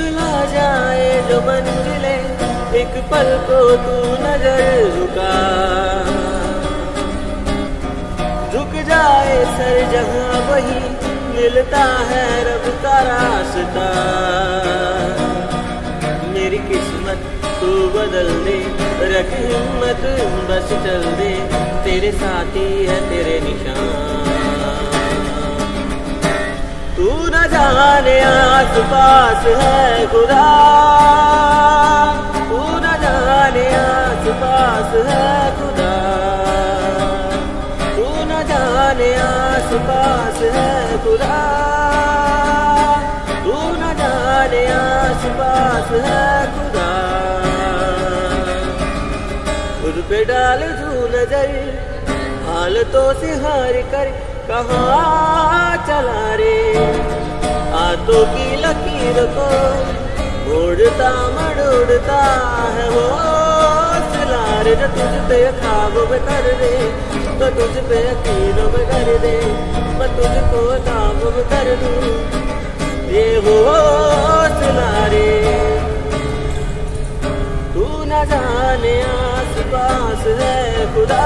दिखला जाए जो मंजिले, एक पल को तू नजर झुक जाए सर जहां वही मिलता है रब का रास्ता। मेरी किस्मत तू बदल दे, रख हिम्मत बस चल दे, तेरे साथी है तेरे निशान। तू न जाने आस पास है खुदा, तू न जाने आस पास है खुदा, तू न जाने आस पास है खुदा, तू न जाने आस पास है खुदा। खुद पे डाल जू नजर, हालतों से हार कर कहाँ चला रे, हाथों की लकीर को मोड़ता मड़ोड़ता है वो सिलार। जो तुझ पे ख्वाब में कर दे तो तुझ पे यकीन में कर दे, मैं तुझको काम में कर दूं ये हो सिलारे। तू न जाने आस पास है खुदा,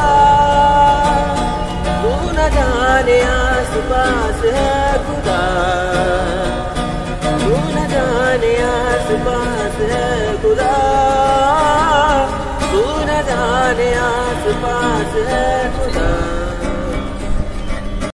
तू न जाने आस पास है खुदा।